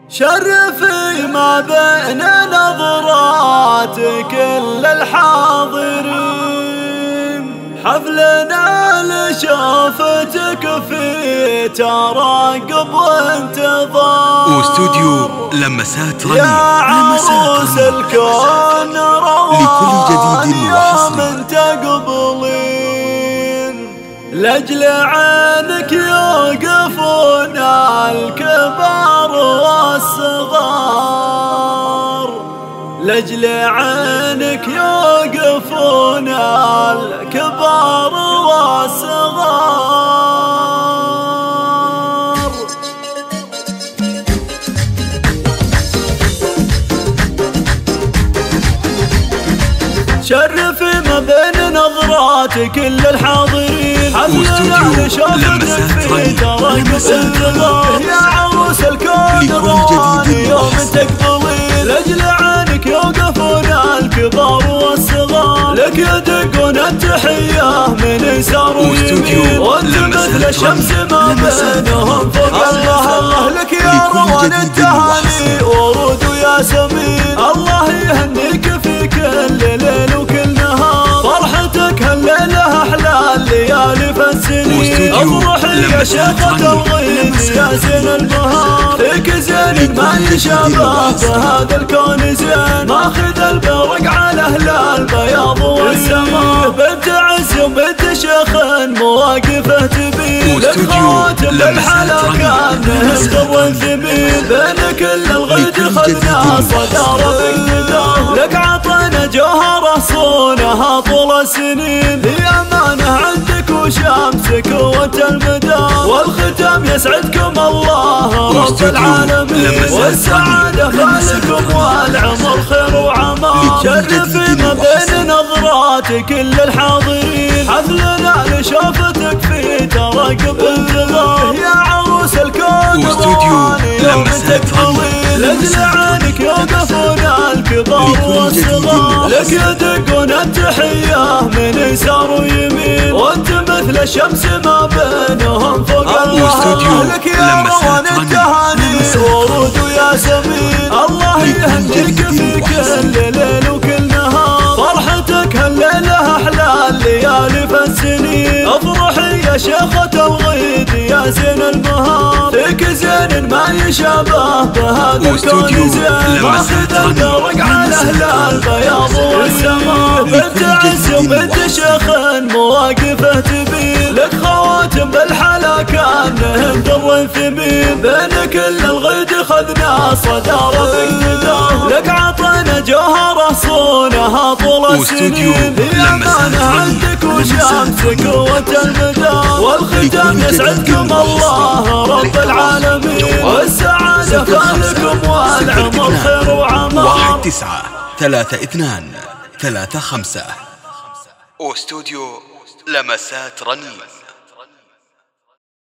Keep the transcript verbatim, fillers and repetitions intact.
شرفي ما بين نظرات كل الحاضرين، حفلنا لشوفتك في ترقب وانتظار، واستوديو لمسات رنين. يا عروس الكون لكل جديد وحصري من تقبلين، لأجل عينك يوقفون الكبار والصغار، لأجل عينك يوقفون الكبار والصغار. شرفي ما بين نظرات كل الحاضرين، حفلنا لشوفتك في ترقب انتظار، يا عروس الكون رواني يوم تقبلين، لأجل عينك يوقفون الكبار والصغار، لك يدقون التحية من يسار ويمين، وانت مثل الشمس ما بينهم فوق. الله الله لك يا روان التهاني ورود وياسمين، الله يهنيك في كل ليل وكل نهار، فرحتك هالليلة أحلى الليالي في السنين، افرحي يا شيخة الغيب يا زين البهار، فيك زين ما يشابه بهذا الكون زين، ماخذ البرق على أهل البياض والسماء، بنت عز وبنت شيخ مواقفه تبين، لك خواتم بالحلا كانهم در ثمين، بين كل الغيد خذنا صدارة باقتدار، لك عطينا جوهرة صونها طول السنين، هي أمانة عندك وشمسك قوة المدار، والختام يسعدكم الله رب العالمين، والسعادة خالكم والعمر خير وعمار. شرفي ما بين نظرات كل الحاضرين، حفلنا لشوفتك في ترقب انتظار، يا عروس الكون رواني يوم تقبلين، لأجل عينك يوقفون الكبار والصغار، لك يدقون التحية من يسار ويمين، وانت مثل الشمس ما بينهم فوق. الله لك يا روان التهاني ورود وياسمين، الله يهنيك في كل ليل وكل نهار، فرحتك هالليلة أحلى الليالي في السنين، افرحي يا شيخة الغيد يا زين البهار، فيك زين ما يشابه بهذا الكون زين، ماخذ البرق على أهل البياض والسماء، بنت عز وبنت شيخ مواقفه تبين، لك خواتم بالحلا كانهم در ثمين، بين كل الغيد خذنا صدارة باقتدار، لك عطينا جوهرة صونها طول السنين، هي أمانة عندك وشمسك قوة المدار، والختام يسعدكم الله رب العالمين، والسعادة خالكم والعمر خير وعمار. واحد تسعة ثلاثة اثنان ثلاثة خمسة. واستوديو لمسات رنين.